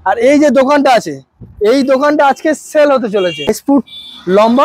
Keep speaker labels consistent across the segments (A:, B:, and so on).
A: আর এই যে দোকানটা আছে, এই দোকানটা আজকে সেল হতে চলেছে। 6 ফুট লম্বা,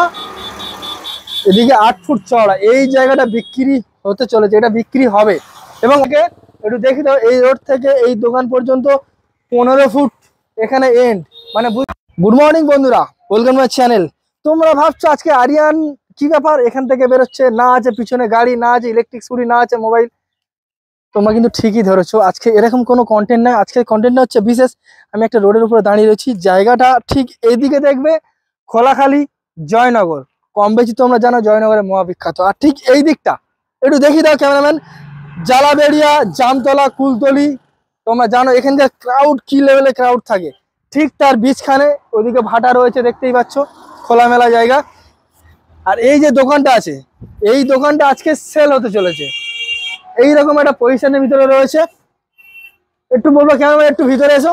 A: এদিকে 8 ফুট চওড়া, এই জায়গাটা বিক্রি হতে চলেছে, এটা বিক্রি হবে। এবং একটু দেখে দাও, এই রোড থেকে এই দোকান পর্যন্ত 15 ফুট এখানে এন্ড। মানে গুড মর্নিং বন্ধুরা, ওয়েলকাম মাই চ্যানেল। তোমরা ভাবছো আজকে আরিয়ান কি ব্যাপার, এখান থেকে বেরোচ্ছে, না আছে পিছনে গাড়ি, না আছে ইলেকট্রিক স্কুটি, না আছে মোবাইল। তোমরা কিন্তু ঠিকই ধরেছো, আজকে এরকম কোনো কন্টেন্ট নয়। আজকে কন্টেন্টটা হচ্ছে বিশেষ। আমি একটা রোডের উপরে দাঁড়িয়ে রয়েছি, জায়গাটা ঠিক এইদিকে দেখবে খোলাখালি জয়নগর, কম বেশি তোমরা জানো জয়নগরের মহাবিখ্যাত। আর ঠিক এই দিকটা একটু দেখিয়ে দাও ক্যামেরাম্যান, জালাবেড়িয়া, জামতলা, কুলতলি, তোমরা জানো এখানকার ক্রাউড কি লেভেলে ক্রাউড থাকে। ঠিক তার বীজখানে ওদিকে ভাটা রয়েছে, দেখতেই পাচ্ছ, খোলামেলা জায়গা। আর এই যে দোকানটা আছে, এই দোকানটা আজকে সেল হতে চলেছে। এইরকম একটা পজিশনের ভিতরে রয়েছে। একটু বলবো ক্যামেরা, একটু ভিতরে এসো।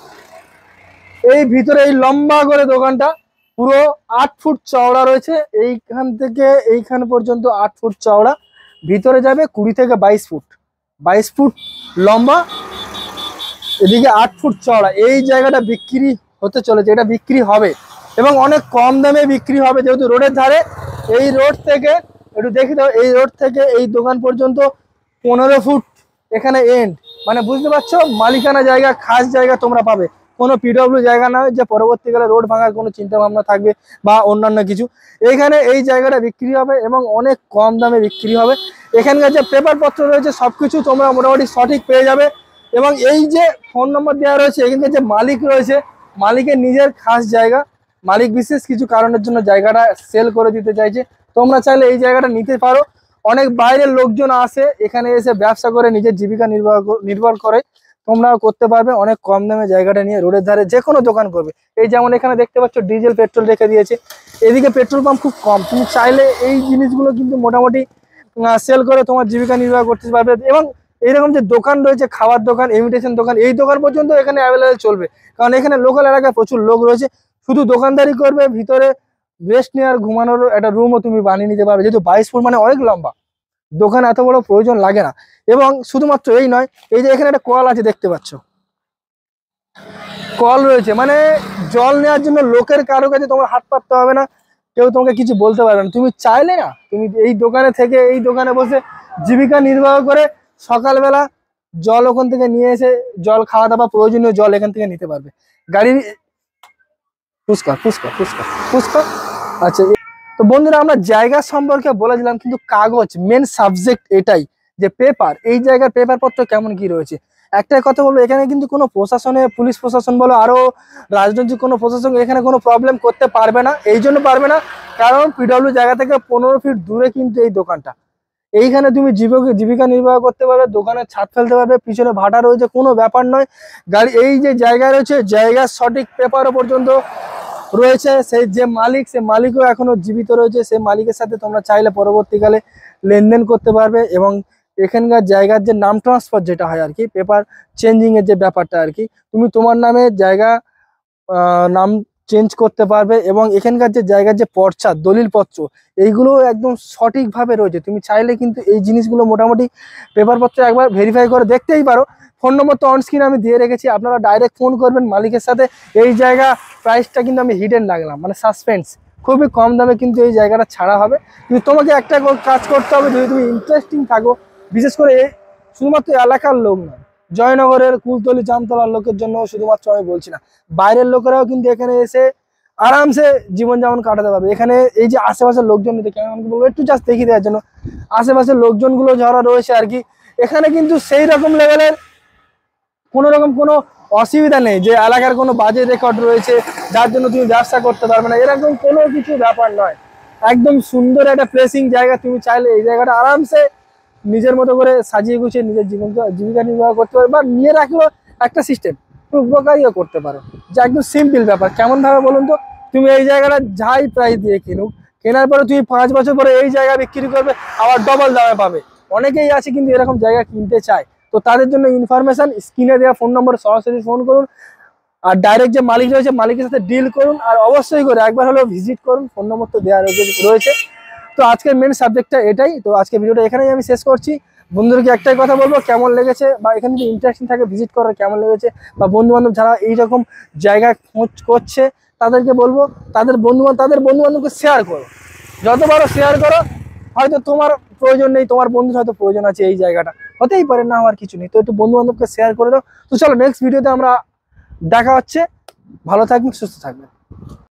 A: এই ভিতরে এই লম্বা করে দোকানটা পুরো 8 ফুট চওড়া রয়েছে, এইখান থেকে এইখান পর্যন্ত 8 ফুট চওড়া, ভিতরে যাবে 20 থেকে 22 ফুট, 22 ফুট লম্বা, এদিকে 8 ফুট চওড়া। এই জায়গাটা বিক্রি হতে চলেছে, এটা বিক্রি হবে এবং অনেক কম দামে বিক্রি হবে, যেহেতু রোডের ধারে। এই রোড থেকে একটু দেখে দাও, এই রোড থেকে এই দোকান পর্যন্ত 15 ফুট এখানে এন্ড। মানে বুঝতে পারছো, মালিকানা জায়গা, খাস জায়গা তোমরা পাবে। কোনো পিডব্লিউ জায়গা নয় যে পরবর্তীকালে রোড ভাঙার কোনো চিন্তা ভাবনা থাকবে বা অন্যান্য কিছু। এইখানে এই জায়গাটা বিক্রি হবে এবং অনেক কম দামে বিক্রি হবে। এখানকার যে পেপারপত্র রয়েছে সবকিছু তোমরা মোটামুটি সঠিক পেয়ে যাবে। এবং এই যে ফোন নম্বর দেওয়া রয়েছে, এখানকার যে মালিক রয়েছে, মালিকের নিজের খাস জায়গা, মালিক বিশেষ কিছু কারণের জন্য জায়গাটা সেল করে দিতে চাইছে। তোমরা চাইলে এই জায়গাটা নিতে পারো। অনেক বাইরের লোকজন আসে এখানে এসে ব্যবসা করে নিজের জীবিকা নির্ভর করে, তোমরাও করতে পারবে অনেক কম দামে জায়গাটা নিয়ে। রোডের ধারে যে কোনো দোকান করবে। এই যেমন এখানে দেখতে পাচ্ছ ডিজেল পেট্রোল রেখে দিয়েছে, এদিকে পেট্রোল পাম্প খুব কম। তুমি চাইলে এই জিনিসগুলো কিন্তু মোটামুটি সেল করে তোমার জীবিকা নির্বাহ করতে পারবে। এবং এইরকম যে দোকান রয়েছে, খাবার দোকান, ইমিটেশন দোকান, এই দোকান পর্যন্ত এখানে অ্যাভেলেবেল চলবে। কারণ এখানে লোকাল এলাকায় প্রচুর লোক রয়েছে, শুধু দোকানদারি করবে, ভিতরে রেস্ট নেওয়ার ঘুমানোর একটা রুমও তুমি বানিয়ে নিতে পারবে। যেহেতু 22 ফুট মানে অনেক লম্বা, দোকান এত বড় প্রয়োজন লাগে না। এবং শুধুমাত্র এই নয়, এই যে এখানে একটা কল আছে দেখতে পাচ্ছ, কল রয়েছে, মানে জল নেওয়ার জন্য লোকের কারো কাছে তোমার হাত পাততে হবে না, কেউ তোমাকে কিছু বলতে পারবে না। তুমি চাইলে না, তুমি এই দোকানে থেকে এই দোকানে বসে জীবিকা নির্বাহ করে সকালবেলা জল ওখান থেকে নিয়ে এসে জল, খাওয়া দাওয়া, প্রয়োজনীয় জল এখান থেকে নিতে পারবে। গাড়ির ফুসকা ফুসকা ফুসকা ফুসকা। আচ্ছা, তো বন্ধুরা আমরা জায়গা সম্পর্কে বলেছিলাম, কিন্তু কাগজ মেন সাবজেক্ট এটাই, যে পেপার, এই জায়গার পেপারপত্র কেমন কি রয়েছে। একটাই কথা বলবো, এখানে কিন্তু কোনো প্রশাসনে, পুলিশ প্রশাসন বলো, আরো রাজনৈতিক কোনো প্রশাসন এখানে কোনো প্রবলেম করতে পারবে না। এই জন্য পারবে না কারণ পিডব্লিউ জায়গা থেকে 15 ফিট দূরে কিন্তু এই দোকানটা। এইখানে তুমি জীবিকা নির্বাহ করতে পারবে, দোকানের ছাদ ফেলতে পারবে, পিছনে ভাটা রয়েছে, কোনো ব্যাপার নয়। গাড়ি এই যে জায়গায় রয়েছে, জায়গার সঠিক পেপারও পর্যন্ত রয়েছে। সেই যে মালিক, সে মালিকও এখনো জীবিত রয়েছে। সেই মালিকের সাথে তোমরা চাইলে পরবর্তীকালে লেনদেন করতে পারবে। এবং এখানকার জায়গার যে নাম ট্রান্সফার যেটা হয় আর কি, পেপার চেঞ্জিং এর যে ব্যাপারটা আর কি, তুমি তোমার নামে জায়গা নাম চেঞ্জ করতে পারবে। এবং এখানকার যে জায়গার যে পর্চা, দলিলপত্র, এইগুলো একদম সঠিকভাবে রয়েছে। তুমি চাইলে কিন্তু এই জিনিসগুলো মোটামুটি পেপারপত্র একবার ভেরিফাই করে দেখতেই পারো। ফোন নম্বর তো অনস্ক্রিনে আমি দিয়ে রেখেছি, আপনারা ডাইরেক্ট ফোন করবেন মালিকের সাথে। এই জায়গা প্রাইসটা কিন্তু আমি হিডেন রাখলাম, মানে সাসপেন্স, খুবই কম দামে কিন্তু এই জায়গাটা ছাড়া হবে। কিন্তু তোমাকে একটা কাজ করতে হবে, যদি তুমি ইন্টারেস্টিং থাকো, বিশেষ করে শুধুমাত্র এলাকার লোক নয়, জয়নগরের, কুলতলি, জামতলার লোকের জন্য শুধুমাত্র আমি বলছি না, বাইরের লোকেরাও কিন্তু এখানে এসে আরামসে জীবনযাপন কাটাতে পারবে। এখানে এই যে আশেপাশের লোকজন দেখে আমাকে বলবো একটু জাস্ট দেখিয়ে দেওয়ার জন্য, আশেপাশের লোকজনগুলো যারা রয়েছে আর কি, এখানে কিন্তু সেই রকম লেভেলের কোনো রকম কোনো অসুবিধা নেই যে এলাকার কোনো বাজে রেকর্ড রয়েছে যার জন্য তুমি ব্যবসা করতে পারবে না, এরকম কোনো কিছু ব্যাপার নয়। একদম সুন্দর একটা প্লেসিং জায়গা, তুমি চাইলে এই জায়গাটা আরামসে নিজের মতো করে সাজিয়ে গুছিয়ে নিজের জীবিকা নির্বাহ করতে পারো, বা নিয়ে রাখলেও একটা সিস্টেম তুমি উপকারীও করতে পারো। যে একদম সিম্পল ব্যাপার। কেমন ভাবে বলুন তো, তুমি এই জায়গাটা যাই প্রাইস দিয়ে কিনুক, কেনার পরে তুমি 5 বছর পরে এই জায়গা বিক্রি করবে, আবার ডবল দামে পাবে। অনেকেই আছে কিন্তু এরকম জায়গা কিনতে চায়, তো তাদের জন্য ইনফরমেশন স্ক্রিনে দেওয়া ফোন নম্বরে সরাসরি ফোন করুন। আর ডাইরেক্ট যে মালিক রয়েছে, মালিকের সাথে ডিল করুন। আর অবশ্যই করে একবার হলেও ভিজিট করুন, ফোন নম্বর তো দেওয়া রয়েছে। তো আজকের মেন সাবজেক্টটা এটাই। তো আজকে ভিডিওটা এখানেই আমি শেষ করছি। বন্ধুদেরকে একটাই কথা বলবো, কেমন লেগেছে বা এখানে যদি ইন্টারেস্টিং থাকে ভিজিট করার কেমন লেগেছে, বা বন্ধু বান্ধব যারা এইরকম জায়গা খোঁজ করছে তাদেরকে বলবো তাদের বন্ধু বান্ধবকে শেয়ার করো, যত পারো শেয়ার করো। হয়তো তোমার প্রয়োজন নেই, তোমার বন্ধুর হয়তো প্রয়োজন আছে এই জায়গাটা, হতেই পারে, না হওয়ার কিছু নেই, তো একটু বন্ধু বান্ধবকে শেয়ার করে দাও। তো চলো নেক্সট ভিডিওতে আমরা দেখা হচ্ছে, ভালো থাকবেন, সুস্থ থাকবেন।